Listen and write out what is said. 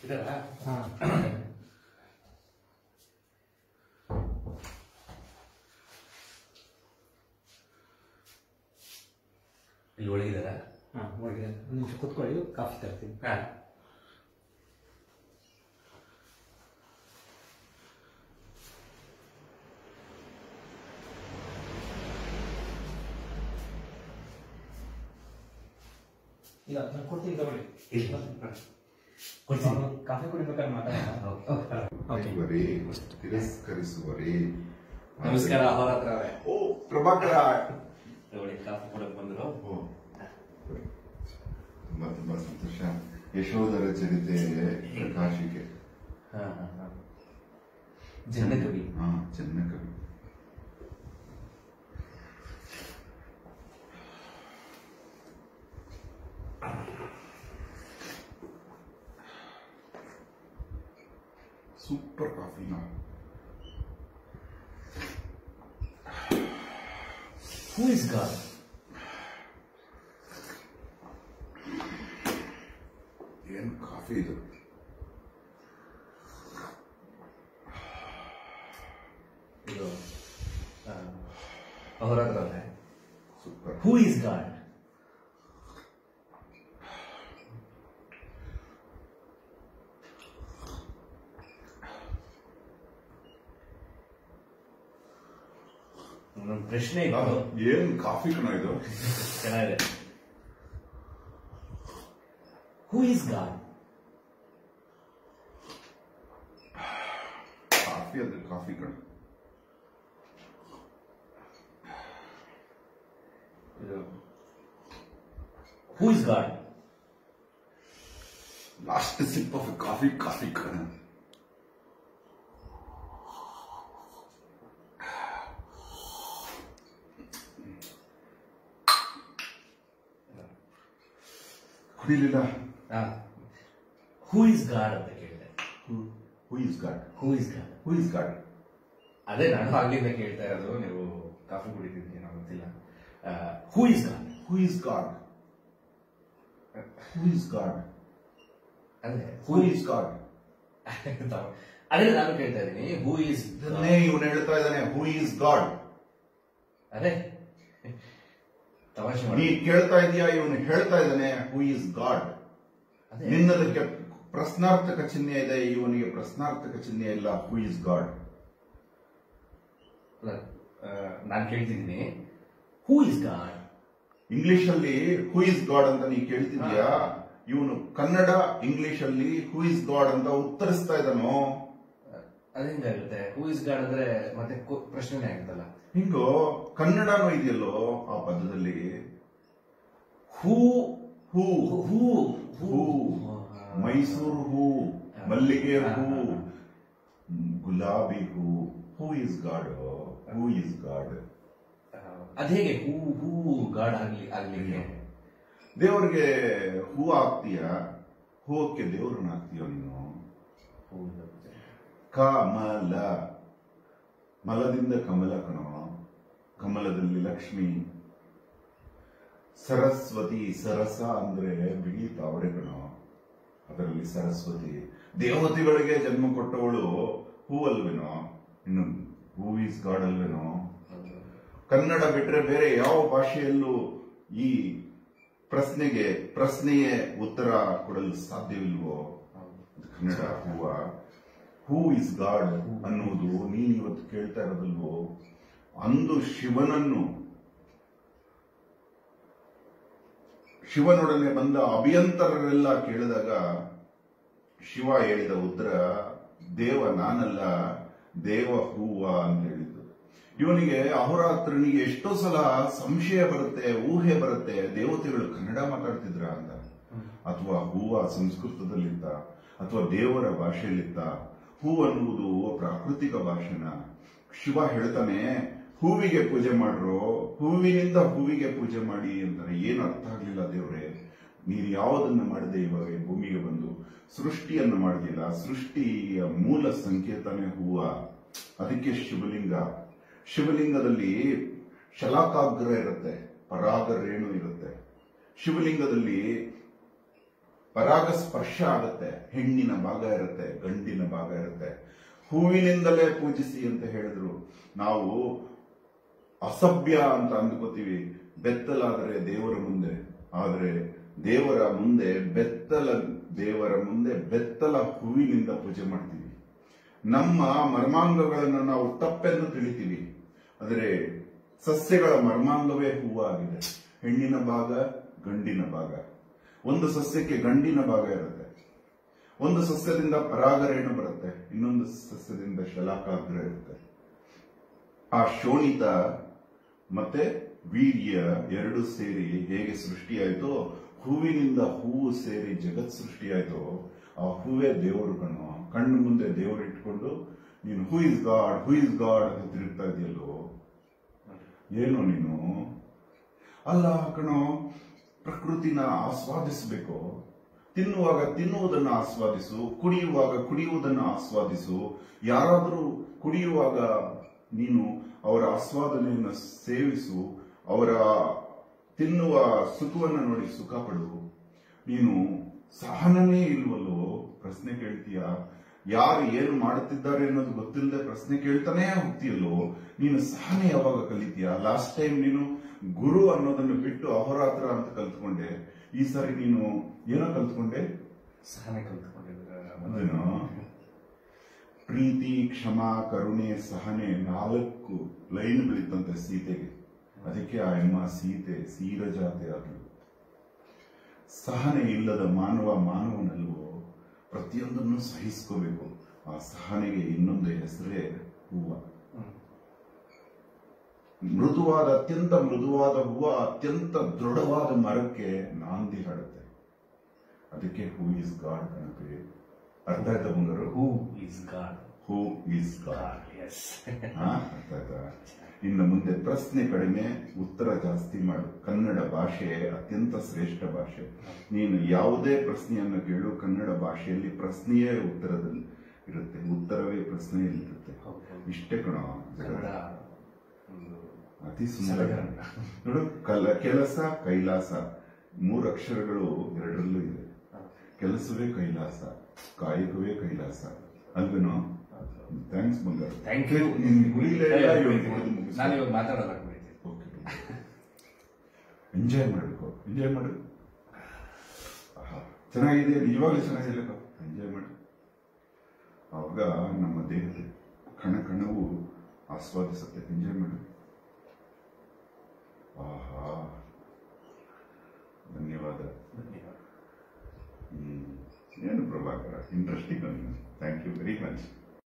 ಇಲ್ಲಿ ಒಳಗಿದಾರ? ಒಳಗಿದ್ದಾರೆ. ಒಂದು ನಿಮಿಷ ಕೂತ್ಕೊಳ್ಳಿ, ಕಾಫಿ ತರ್ತೀನಿ. ಇಲ್ಲ ನಾನು ಕೊಡ್ತೀನಿ, ತಗೊಳ್ಳಿ. ಕಾಫಿ ಕುಡಿಬೇಕಾದ್ರೆ ಮಾತಾಡೋಣ. ತಿರಸ್ಕರಿಸುವರಿ. ನಮಸ್ಕಾರ ಅಹೋರಾತ್ರ ಅವರೇ. ಓ ಪ್ರಭಾಕರ, ತಗೊಳ್ಳಿ, ಕಾಫಿ ಕೊಡಕ್ ಬಂದ್ರು. ತುಂಬಾ ತುಂಬಾ ಸಂತೋಷ. ಯಶೋಧರ ಚರಿತೆ ಪ್ರಕಾಶಿಕೆ. ಜನ್ನಕವಿ. ಜನ್ನಕವಿ. ಸೂಪರ್ ಕಾಫಿನ. Who is God? ಏನು ಕಾಫಿ ಇದು? ಇದು ಅಹೋರಾತ್ರ ಅವರೇ. ಸೂಪರ್. Who is God? ನನ್ನ ಪ್ರಶ್ನೆ ಏನ್ ಕಾಫಿ ಕಣ ಇದು? ಚೆನ್ನಾಗಿದೆ. Who is God? ಕಾಫಿ ಅಂದ್ರೆ ಕಾಫಿ ಕಣ. Who is God? Last sip of coffee, coffee ಕಣ. ಕುಡಿಲಿಲ್ಲ. Who is God ಅಂತ ಕೇಳಿದೆ. Who is God? Who is God? Who is God? ಅದೇ ನಾನು ಆಗ್ಲಿಂದ ಕೇಳ್ತಾ ಇರೋದು. ನೀವು ಕಾಫಿ ಕುಡಿತಿದ್ದೀನಿ ಏನೋ ಗೊತ್ತಿಲ್ಲ. Who is God? Who is God? Who is God? ಅದೇ Who is God? ಅದೇ ನಾನು ಕೇಳ್ತಾ ಇದ್ದೀನಿ. Who is? ಇವನು ಹೇಳ್ತಾ ಇದ್ದಾನೆ Who is God? ಅದೇ ತಮಾಷೆ ನೀ ಕೇಳ್ತಾ ಇದೀಯಾ, ಇವನು ಹೇಳ್ತಾ ಇದ್ದಾನೆ Who is God? ನಿನ್ನದಕ್ಕೆ ಪ್ರಶ್ನಾರ್ಥಕ ಚಿಹ್ನೆ ಇದೆ, ಇವನಿಗೆ ಪ್ರಶ್ನಾರ್ಥಕ ಚಿಹ್ನೆ ಇಲ್ಲ. Who is God? ನಾನು ಕೇಳ್ತಿದ್ದೀನಿ Who is God? ಇಂಗ್ಲಿಷ್ ಅಲ್ಲಿ Who is God ಅಂತ ನೀ ಕೇಳ್ತಿದ್ಯಾ, ಇವನು ಕನ್ನಡ ಇಂಗ್ಲಿಷ್ ಅಲ್ಲಿ Who is God ಅಂತ ಉತ್ತರಿಸ್ತಾ ಇದ್ದಾನೋ. ಅದೇಂಗಾಗುತ್ತೆ? Who is God ಅಂದ್ರೆ ಮತ್ತೆ ಪ್ರಶ್ನೆನೇ ಆಗುತ್ತಲ್ಲ. ಹಿಂಗೋ ಕನ್ನಡನೂ ಇದೆಯಲ್ಲೋ ಆ ಪದದಲ್ಲಿ. ಹೂ ಹೂ ಹೂ ಹೂ, ಮೈಸೂರು ಹೂ, ಮಲ್ಲಿಗೆ ಹೂ, ಗುಲಾಬಿ ಹೂ. Who is God? Who is God? ಅದೇಗೆ ಹೂ ಹೂ ಗಾಡ್ ಆಗ್ಲಿಕ್ಕೆ? ದೇವರಿಗೆ ಹೂ ಹಾಕ್ತೀಯ, ಹೂವಕ್ಕೆ ದೇವ್ರನ್ನ ಹಾಕ್ತೀಯ ನೀನು. ಕಮಲ, ಮಲದಿಂದ ಕಮಲ ಕಣೋ, ಕಮಲದಲ್ಲಿ ಲಕ್ಷ್ಮಿ. ಸರಸ್ವತಿ, ಸರಸ ಅಂದ್ರೆ ಬಿಳಿ ತಾವರೆ ಕಣೋ, ಅದರಲ್ಲಿ ಸರಸ್ವತಿ. ದೇವತೆಗಳಿಗೆ ಜನ್ಮ ಕೊಟ್ಟವಳು ಹೂ ಅಲ್ವೇನೋ? ಇನ್ನು ಹೂ ಈಸ್ ಗಾಡ್ ಅಲ್ವೇನೋ? ಕನ್ನಡ ಬಿಟ್ರೆ ಬೇರೆ ಯಾವ ಭಾಷೆಯಲ್ಲೂ ಈ ಪ್ರಶ್ನೆಯೇ ಉತ್ತರ ಕೊಡಲು ಸಾಧ್ಯವಿಲ್ವೋ? ಕನ್ನಡ ಹೂವ. ಹೂ ಇಸ್ ಗಾಡ್ ಅನ್ನುವುದು ನೀನು ಇವತ್ತು ಕೇಳ್ತಾ ಇರೋದಲ್ವೋ? ಅಂದು ಶಿವನೊಡನೆ ಬಂದ ಅಭಿಯಂತರರೆಲ್ಲ ಕೇಳಿದಾಗ ಶಿವ ಹೇಳಿದ ಉತ್ತರ, ದೇವ ನಾನಲ್ಲ, ದೇವ ಹೂವ ಅಂತ ಹೇಳಿದ್ದು. ಇವನಿಗೆ ಅಹೋರಾತ್ರನಿಗೆ ಎಷ್ಟೋ ಸಲ ಸಂಶಯ ಬರುತ್ತೆ, ಊಹೆ ಬರುತ್ತೆ, ದೇವತೆಗಳು ಕನ್ನಡ ಮಾತಾಡ್ತಿದ್ರ ಅಂತ, ಅಥವಾ ಹೂವ ಸಂಸ್ಕೃತದಲ್ಲಿತ್ತ, ಅಥವಾ ದೇವರ ಭಾಷೆಯಲ್ಲಿತ್ತ. ಹೂ ಅನ್ನುವುದು ಪ್ರಾಕೃತಿಕ ಭಾಷೆನ. ಶಿವ ಹೇಳ್ತಾನೆ ಹೂವಿಗೆ ಪೂಜೆ ಮಾಡ್ರೋ, ಹೂವಿನಿಂದ ಹೂವಿಗೆ ಪೂಜೆ ಮಾಡಿ ಅಂತಾರೆ. ಏನು ಅರ್ಥ ಆಗ್ಲಿಲ್ಲ ದೇವ್ರೆ, ನೀನು ಯಾವುದನ್ನ ಮಾಡದೆ ಇವಾಗ ಭೂಮಿಗೆ ಬಂದು ಸೃಷ್ಟಿಯನ್ನು ಮಾಡುದಿಲ್ಲ. ಸೃಷ್ಟಿಯ ಮೂಲ ಸಂಕೇತನೇ ಹೂವ. ಅದಕ್ಕೆ ಶಿವಲಿಂಗ. ಶಿವಲಿಂಗದಲ್ಲಿ ಶಲಾಕಾಗ್ರ ಇರುತ್ತೆ, ಪರಾಗ ರೇಣು ಇರುತ್ತೆ. ಶಿವಲಿಂಗದಲ್ಲಿ ಪರಾಗ ಸ್ಪರ್ಶ ಆಗುತ್ತೆ. ಹೆಣ್ಣಿನ ಭಾಗ ಇರುತ್ತೆ, ಗಂಡಿನ ಭಾಗ ಇರುತ್ತೆ. ಹೂವಿನಿಂದಲೇ ಪೂಜಿಸಿ ಅಂತ ಹೇಳಿದ್ರು. ನಾವು ಅಸಭ್ಯ ಅಂತ ಅಂದ್ಕೋತೀವಿ ಬೆತ್ತಲಾದರೆ ದೇವರ ಮುಂದೆ, ಆದರೆ ದೇವರ ಮುಂದೆ ಬೆತ್ತಲ ಹೂವಿನಿಂದ ಪೂಜೆ ಮಾಡ್ತೀವಿ. ನಮ್ಮ ಮರ್ಮಾಂಗಗಳನ್ನು ನಾವು ತಪ್ಪೆಂದು ತಿಳಿತೀವಿ, ಆದರೆ ಸಸ್ಯಗಳ ಮರ್ಮಾಂಗವೇ ಹೂವು ಆಗಿದೆ. ಹೆಣ್ಣಿನ ಭಾಗ, ಗಂಡಿನ ಭಾಗ. ಒಂದು ಸಸ್ಯಕ್ಕೆ ಗಂಡಿನ ಭಾಗ ಇರುತ್ತೆ, ಒಂದು ಸಸ್ಯದಿಂದ ಪರಾಗರೇಣು ಬರುತ್ತೆ, ಇನ್ನೊಂದು ಸಸ್ಯದಿಂದ ಶಲಾಕಾಗ್ರ ಇರುತ್ತೆ. ಆ ಶೋಣಿತ ಮತ್ತೆ ವೀರ್ಯ ಎರಡು ಸೇರಿ ಹೇಗೆ ಸೃಷ್ಟಿಯಾಯಿತೋ, ಹೂವಿನಿಂದ ಹೂವು ಸೇರಿ ಜಗತ್ ಸೃಷ್ಟಿಯಾಯಿತೋ, ಆ ಹೂವೇ ದೇವರು ಕಣೋ. ಕಣ್ಣು ಮುಂದೆ ದೇವರು ಇಟ್ಕೊಂಡು ನೀನು ಹೂ ಇಸ್ ಗಾಡ್ ಅಂತ ತಿರುಗ್ತಾ ಇದೆಯಲ್ಲೋ, ಏನು ನೀನು? ಅಲ್ಲ ಕಣೋ, ಪ್ರಕೃತಿನ ಆಸ್ವಾದಿಸಬೇಕು. ತಿನ್ನುವಾಗ ತಿನ್ನುವುದನ್ನು ಆಸ್ವಾದಿಸು, ಕುಡಿಯುವಾಗ ಕುಡಿಯುವುದನ್ನು ಆಸ್ವಾದಿಸು. ಯಾರಾದರೂ ಕುಡಿಯುವಾಗ ನೀನು ಅವರ ಆಸ್ವಾದನೆಯನ್ನು ಸೇವಿಸು, ಅವರ ತಿನ್ನುವ ಸುಖವನ್ನು ನೋಡಿ ಸುಖ ಪಡು. ನೀನು ಸಹನನೇ ಇಲ್ವಲ್ಲೋ? ಪ್ರಶ್ನೆ ಕೇಳ್ತೀಯ, ಯಾರು ಏನು ಮಾಡುತ್ತಿದ್ದಾರೆ ಅನ್ನೋದು ಗೊತ್ತಿಲ್ಲದೆ ಪ್ರಶ್ನೆ ಕೇಳ್ತಾನೆ ಹೋಗ್ತೀಯಲ್ಲೋ. ನೀನು ಸಹನೆ ಯಾವಾಗ ಕಲಿತೀಯ? ಲಾಸ್ಟ್ ಟೈಮ್ ನೀನು ಗುರು ಅನ್ನೋದನ್ನು ಬಿಟ್ಟು ಅಹೋರಾತ್ರ ಅಂತ ಕಲ್ತ್ಕೊಂಡೆ. ಈ ಸಾರಿ ನೀನು ಏನೋ ಕಲ್ತ್ಕೊಂಡೆ? ಸಹನೆ ಕಲ್ತ್ಕೊಂಡಿದ್ರೆ ಅದೇನೋ ಪ್ರೀತಿ, ಕ್ಷಮಾ, ಕರುಣೆ, ಸಹನೆ 4 ಲೈನ್ ಬೆಳೀತಂತೆ ಸೀತೆಗೆ. ಅದಕ್ಕೆ ಆ ಅಮ್ಮ ಸೀತೆ ಸೀರಜಾತೆ ಆದಳು. ಸಹನೆ ಇಲ್ಲದ ಮಾನವನಲ್ವೋ. ಪ್ರತಿಯೊಂದನ್ನು ಸಹಿಸ್ಕೋಬೇಕು. ಆ ಸಹನೆಗೆ ಇನ್ನೊಂದು ಹೆಸರೇ ಹೂವ. ಅತ್ಯಂತ ಮೃದುವಾದ ಹೂವ ಅತ್ಯಂತ ದೃಢವಾದ ಮರಕ್ಕೆ ನಾಂದಿ ಹಾಡುತ್ತೆ. ಅದಕ್ಕೆ ಹೂ ಇಸ್ ಗಾಡ್ ಕಣಕ್ಕೆ. ಅರ್ಥ ಆಯ್ತಾ ಬಂದರು? Who is God. ಅರ್ಥ ಆಯ್ತಾ? ಇನ್ನು ಮುಂದೆ ಪ್ರಶ್ನೆ ಕಡಿಮೆ, ಉತ್ತರ ಜಾಸ್ತಿ ಮಾಡು. ಕನ್ನಡ ಭಾಷೆ ಅತ್ಯಂತ ಶ್ರೇಷ್ಠ ಭಾಷೆ. ನೀನು ಯಾವುದೇ ಪ್ರಶ್ನೆಯನ್ನು ಕೇಳು, ಕನ್ನಡ ಭಾಷೆಯಲ್ಲಿ ಪ್ರಶ್ನೆಯೇ ಉತ್ತರದಲ್ಲಿ ಇರುತ್ತೆ, ಉತ್ತರವೇ ಪ್ರಶ್ನೆಯಲ್ಲಿ ಇರುತ್ತೆ. ಇಷ್ಟೇ ಕಣ ಅತಿ ಸುಂದರ. ನೋಡು, ಕೆಲಸ, ಕೈಲಾಸ 3 ಅಕ್ಷರಗಳು ಎರಡರಲ್ಲೂ ಇದೆ. ಕೆಲಸವೇ ಕೈಲಾಸ, ಕಾಯಕವೇ ಕೈಲಾಸ ಅಲ್ವೇನೋ? ಥ್ಯಾಂಕ್ಸ್ ಬಂಗಾರ. Thank you. ನಾನು ಇವಾಗ ಮಾತಾಡೋಲ್ಲ. ಎಂಜಾಯ್ ಮಾಡಬೇಕು, ಎಂಜಾಯ್ ಮಾಡು. ಚೆನ್ನಾಗಿದೆ, ನಿಜವಾಗ್ಲೂ ಚೆನ್ನಾಗಿದೆ. ಎಂಜಾಯ್ ಮಾಡು. ಆವಾಗ ನಮ್ಮ ದೇಹದ ಕಣವು ಆಸ್ವಾದಿಸುತ್ತೆ. ಎಂಜಾಯ್ ಮಾಡು. ಆಹಾ, ಧನ್ಯವಾದ. ಏನು Prabhakar, interesting. Thank you very much.